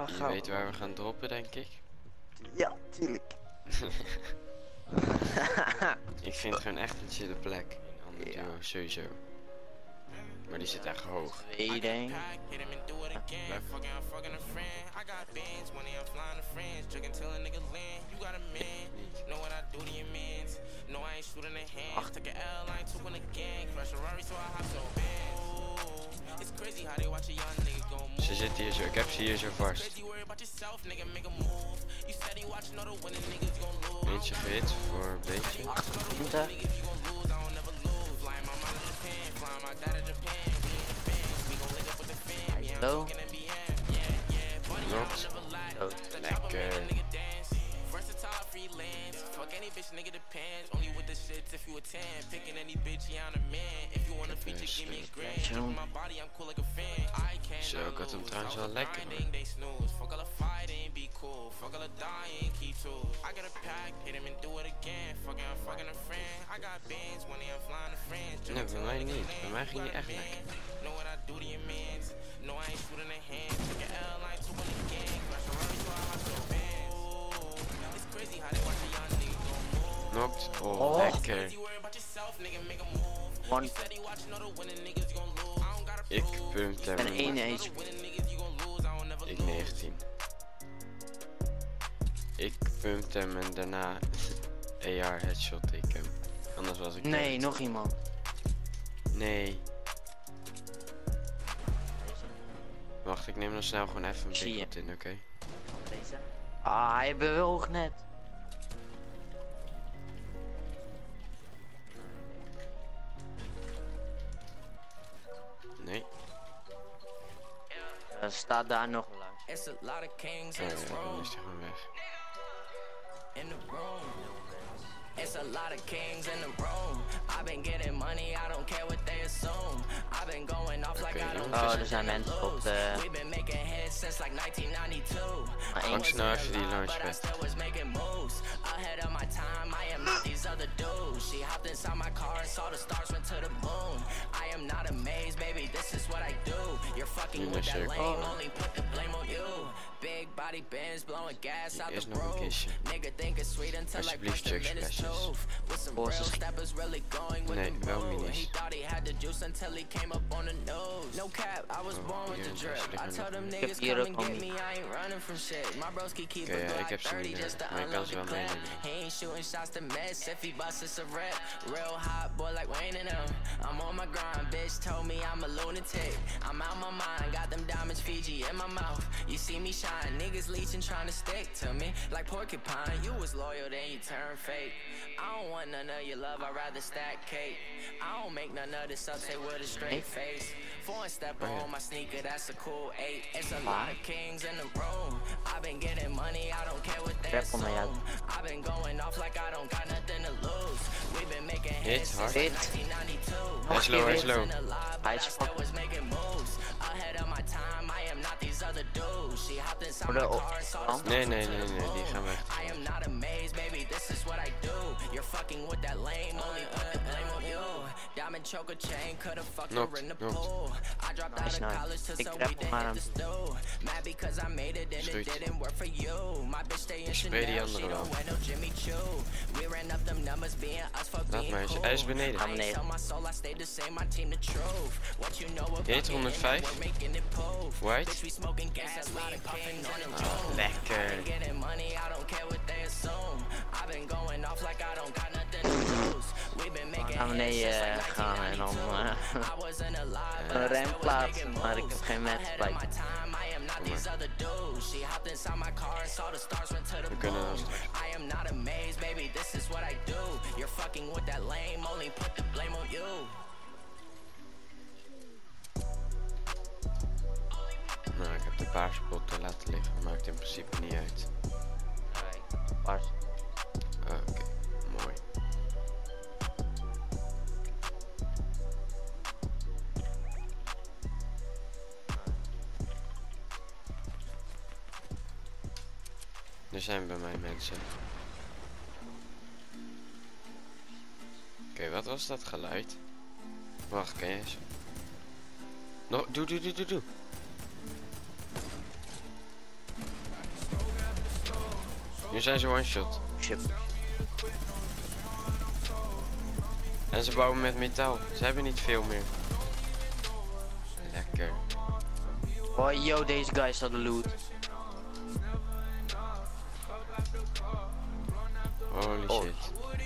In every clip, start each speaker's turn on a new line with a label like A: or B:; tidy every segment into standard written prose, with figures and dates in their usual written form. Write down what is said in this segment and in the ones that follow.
A: Je weet waar we gaan droppen, denk ik.
B: Ja, tuurlijk.
A: Ik vind het gewoon echt een chille plek. In Ander Duo, sowieso. Maar die zit echt hoog.
B: Iedereen.
A: Ze zitten hier zo, ik heb ze hier zo vast. Eentje gehit voor een beetje.
B: 28. Hallo.
A: Knokt. Lekker. Zo, ik had hem trouwens wel lekker. Nee, bij mij niet. Bij mij ging die echt lekker. Knokt. Oh, lekker.
B: One.
A: Ik pumpt hem.
B: En 1 HP.
A: Ik 19. Ik pumpt hem en daarna AR headshot ik hem. Anders was ik
B: Nee,
A: dood.
B: nog iemand.
A: Nee. Wacht, ik neem nog snel gewoon even een
B: Zie je.
A: big in, oké?
B: Deze. Ah, hij bewoog net.
A: Nee.
B: Er staat daar nog een langs.
C: It's a lot of kings
A: Oh
C: in
A: ja,
C: the
A: dan
C: room.
A: is hij gewoon weg.
C: In the room. It's a lot of kings in the room. I've been getting money, I don't care what they assume. I've been going off like I don't
B: Oh, er zijn mensen op de...
C: We've been making hits since like 1992.
B: Maar één.
A: Langs nou even die
C: But I
A: launchpad.
C: still was making moves ahead of my time. I am not these other dudes. She hopped inside my car and saw the stars went to the moon. I am not amazed, baby. This is what I do. You're fucking with that lame, only put the blame on you. Big body bends, blowing gas out
A: Eerst
C: the
A: nog een
C: roof.
A: kistje.
C: Nigga think it's sweet until I
A: Alsjeblieft,
C: push the minutes
A: chugsplashes.
C: tooth. With some real
B: Bosses.
C: steppers really going with
A: Nee,
C: the
A: wel
C: move.
A: minis.
C: He thought he had the juice until he came up on the news. No cap, I was born with the
A: hier,
C: drip.
A: daar
C: I
A: liggen
C: told them
A: nog.
C: niggas
B: hier
C: come
B: ook
C: and
B: al
C: get
B: niet.
C: me, I ain't running from shit. My broski keep
A: Oké,
C: a
A: ja, ik
C: Glock
A: heb ze
C: 30
A: niet
C: just to
A: nodig, maar ik kan
C: unload
A: ze
C: the
A: wel
C: clip.
A: meenemen.
C: He ain't shooting shots to miss if he busts it's a rip. Real hot boy like Wayne and them. I'm on my grind, bitch told me I'm a lunatic. I'm out my mind, got them diamonds Fiji in my mouth. You see me shine, niggas leeching trying to stick to me like porcupine. You was loyal, then you turn fake. I don't want none of your love, I'd rather stack cake. I don't make none of this up, say with a straight face. Foreign stepper on my sneaker, that's a cool 8. It's a lot of kings in the room. I've been getting money, I don't care what they
B: Rap on mij uit.
C: assume. I've been going off like I don't got nothing to lose. We've been making
A: Hit
C: hits
A: hard.
C: since
B: Hit.
C: 1992.
A: Hij is low, hij is low.
B: Hij is
C: I was making moves ahead of my time. I am not these other dudes. She hopped inside my car and saw the stars
A: Nee,
C: went
A: nee,
C: to
A: nee,
C: the
A: nee, die
C: moon.
A: gaan weg.
C: I am not amazed, baby. This is what I do. You're fucking with that lame, only put the blame on you. Diamond choker chain, could've fucked her in the pool. I dropped out of college to some weed to hit the stool. Mad because I made it and it didn't work for you. My bitch stay in
A: spray die
C: Chanel, she
A: andere
C: don't
A: wel.
C: wear no Jimmy Choo. We ran up them numbers, being us for
A: Laat
C: being
A: maar eens.
C: cool.
A: Hij is beneden.
C: I ain't sell my soul, I stayed the same, my team the truth. What you know about
A: Hit 105.
C: we're making it proof.
A: White.
C: Bitch, we smoking gas, we ain't puffing on the room.
A: Lekker.
C: I've been getting money, I don't care what they assume. I've been going off like I don't got nothing to lose. We've been making
B: Naar
C: hits since
B: beneden
C: like
B: gaan en dan
C: 1992. I wasn't alive, but
B: een
C: I
B: rem
C: still was
B: plaatsen,
C: making
B: maar ik
C: moves.
B: heb geen
C: Ahead
B: mensen
C: of
B: bij.
C: my time, I am not these other dudes. She hopped inside my car and saw the stars went to the
A: We kunnen
C: moon.
A: wel
C: I am not amazed, baby, this is what I do. You're fucking with that lame, only put the blame on you.
A: Nou, ik heb de paarse pot er laten liggen. Maakt in principe niet uit.
B: Paars.
A: Oké, mooi. Er zijn bij mij mensen. Oké, wat was dat geluid? Wacht, kan je eens... No, doe. Nu zijn ze one shot.
B: Shit.
A: En ze bouwen met metaal. Ze hebben niet veel meer. Lekker.
B: Oh, yo, deze guy staat de loot.
A: Holy
B: Oh.
A: shit.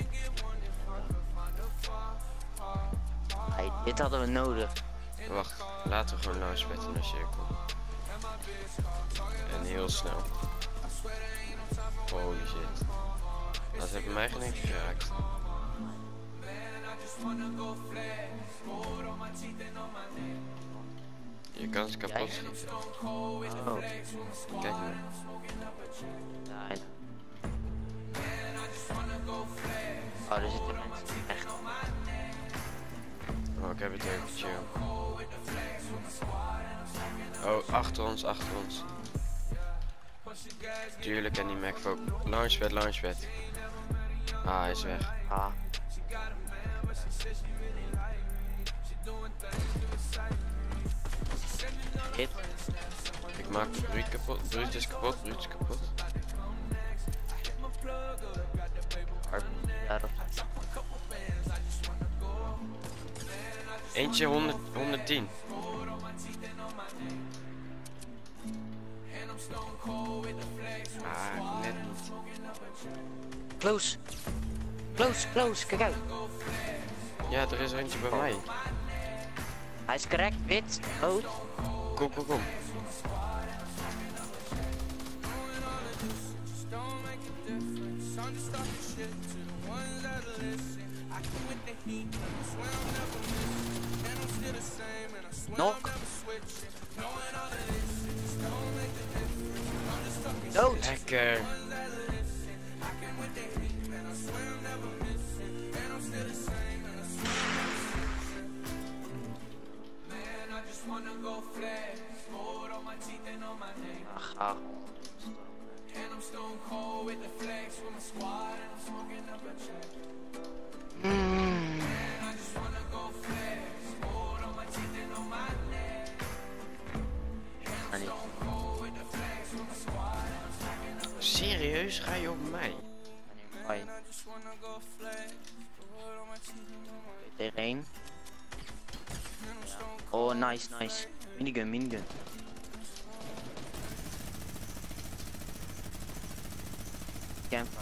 B: Hey, dit hadden we nodig.
A: Wacht, laten we gewoon launchpad in de cirkel. En heel snel. Holy shit. Dat heeft mij geen enkele geraakt. Je kan ze kapot schieten.
B: Oh.
A: Kijk maar.
B: Ja, oh, er zitten mensen echt.
A: Oh, ik heb het even chill. Oh, achter ons, achter ons. Tuurlijk en die Macfo. Launchpad, launchpad. Ah, hij is weg.
B: Ah. Hit.
A: Ik maak de Bruut kapot. Bruut is kapot, Bruut is kapot.
B: Daarop.
A: Eentje 100, 110. Ah, net niet.
B: Close. Close, close. Kijk uit.
A: Ja, er is er eentje bij mij.
B: Hij is correct. Wit. Rood.
A: Kom, kom, kom.
B: Nog. Dood.
A: Lekker.
B: Ach, ach. Maar niet.
A: Serieus, ga je op mij?
B: Hoi. Tegen één. Oh, nice, nice. Minigun, minigun. Campfire.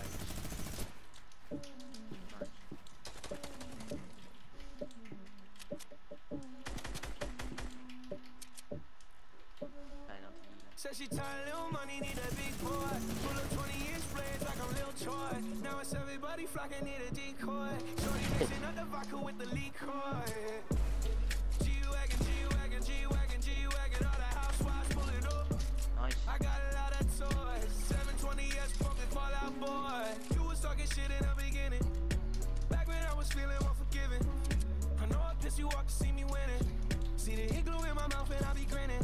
D: Said she tired, little money, need a big boy. Pull up 20-inch blades like I'm Lil Troy. Now it's everybody flocking, need a decoy. Shorty mixing up the vodka with the liquor. G-Wagon, G-Wagon, G-Wagon, G-Wagon, all the housewives pull it up.
B: Nice.
D: I got a lot of toys. 720S pumping Fall Out Boy. You was talking shit in the beginning. Back when I was feeling unforgiving. I know I pissed you off to see me winning. See the hit glue in my mouth and I be grinning.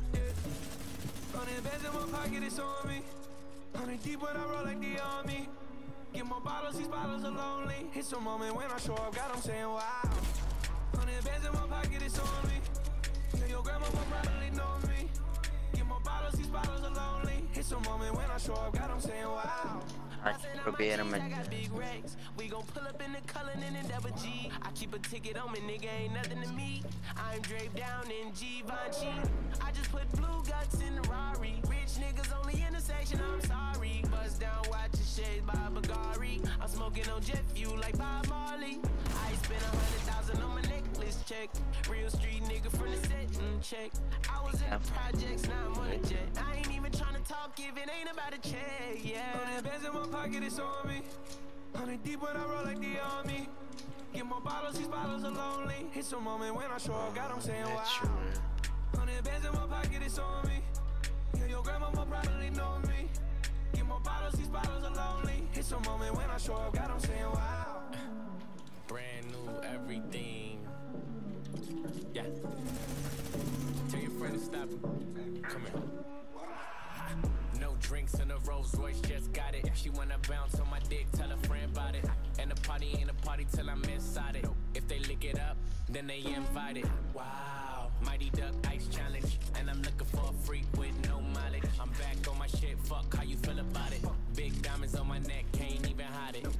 D: 100 bands in my pocket, it's on me. 100 deep when I roll like the army. Get more bottles, these bottles are lonely. It's a moment when I show up, God, I'm saying wow. 100 bands in my pocket, it's on me. Yeah, your grandma will probably know me. Get more bottles, these bottles are lonely. It's a moment when I show up, God, I'm saying wow.
B: Ga ik proberen met.
D: We gon' pull up in the Cullinan and Double G. I keep a ticket on me, nigga, ain't nothing to me. I'm draped down in Givenchy. I just put blue guts in the Rari. Rich niggas only intersection, I'm sorry. Buzz down, watch your shades by Bulgari. I'm smoking on jet fuel like Bob Marley. I spent 100,000 on my necklace check. Real street nigga from the set check. I was in the projects, now I'm on a jet. I ain't even tryna talk if it ain't about a check, yeah. 100 bands in my pocket, it's on me. 100 deep when I roll like the army. Get more bottles, these bottles are lonely. It's a moment when I show up, God, I'm saying wow. 100 bands in my pocket, it's on me. Yeah, your grandma will probably know me. Get more bottles, these bottles are lonely. It's a moment when I show up, God, I'm saying wow. Brand new everything. Yeah. Tell your friend to stop. Come here. No drinks in a Rolls Royce, just got it. She wanna bounce on my dick, tell a friend about it. And the party ain't a party till I'm inside it. If they lick it up, then they invited. Wow, Mighty Duck Ice Challenge. And I'm looking for a freak with no mileage. I'm back on my shit, fuck how you feel about it. Big diamonds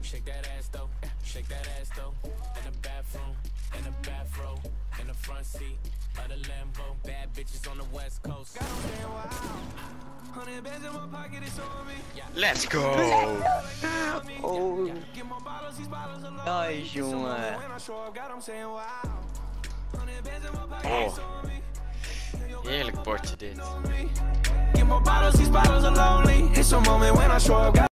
D: Shake that ass though, shake that ass though. In the bathroom, in the bathroom, in the front seat of the Lambo. Bad bitches on the West Coast. God, I'm saying wow. 100 bands in my pocket, it's on me.
A: Let's go!
B: Oh,
D: Get my bottles, these bottles alone.
B: nice, jongen.
D: When I show up, God, I'm saying wow. 100 bands in my pocket, it's on me.
A: Heerlijk bordje dit.
D: Get my bottles, these bottles are lonely. It's a moment when I show up.